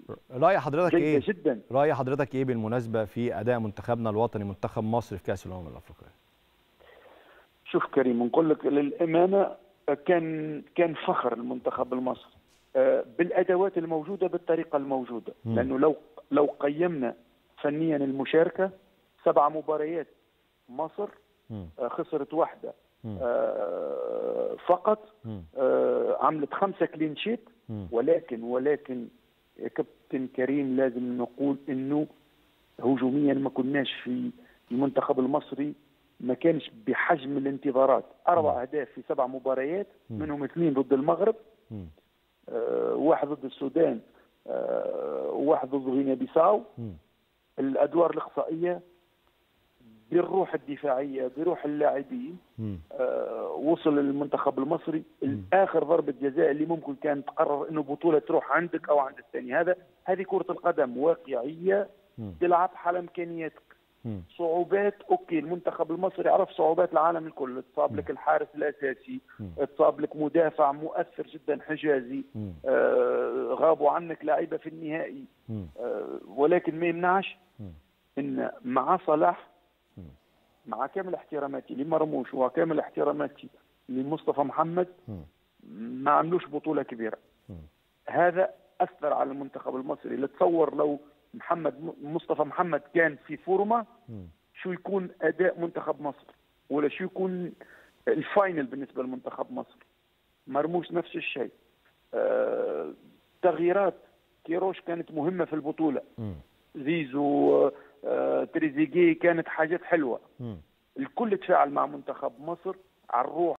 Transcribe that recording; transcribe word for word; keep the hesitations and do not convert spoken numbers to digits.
رأي حضرتك جيدة ايه؟ جدا. رأي حضرتك ايه بالمناسبة في أداء منتخبنا الوطني منتخب مصر في كأس الأمم الأفريقية؟ شوف كريم، نقول لك للأمانة، كان كان فخر المنتخب المصري بالأدوات الموجودة بالطريقة الموجودة. م. لأنه لو لو قيمنا فنيا المشاركة، سبع مباريات مصر م. خسرت واحدة م. فقط، م. عملت خمسة كلين شيت. ولكن ولكن يا كابتن كريم لازم نقول انه هجوميا ما كناش في المنتخب المصري، ما كانش بحجم الانتظارات. اربع اهداف في سبع مباريات، منهم اثنين ضد المغرب، آه واحد ضد السودان، آه واحد ضد غينيا بيساو. الادوار الاقصائيه بالروح الدفاعيه، بروح اللاعبين، آه وصل المنتخب المصري الاخر ضربه جزاء اللي ممكن كانت تقرر انه بطوله تروح عندك او عند الثاني. هذا هذه كره القدم واقعيه، تلعب على امكانياتك. مم. صعوبات، اوكي، المنتخب المصري عرف صعوبات العالم الكل، تصاب لك الحارس الاساسي، تصاب لك مدافع مؤثر جدا حجازي، آه غابوا عنك لاعيبه في النهائي، آه ولكن ما يمنعش ان مع صلاح، مع كامل احتراماتي لمرموش وكامل احتراماتي لمصطفى محمد، ما عملوش بطوله كبيره. هذا اثر على المنتخب المصري. لا تصور لو محمد مصطفى محمد كان في فورمه، شو يكون اداء منتخب مصر، ولا شو يكون الفاينل بالنسبه لمنتخب مصر. مرموش نفس الشيء. آه، تغييرات كيروش كانت مهمه في البطوله. زيزو، آه، تريزيجيه، كانت حاجات حلوه. الكل تفاعل مع منتخب مصر على الروح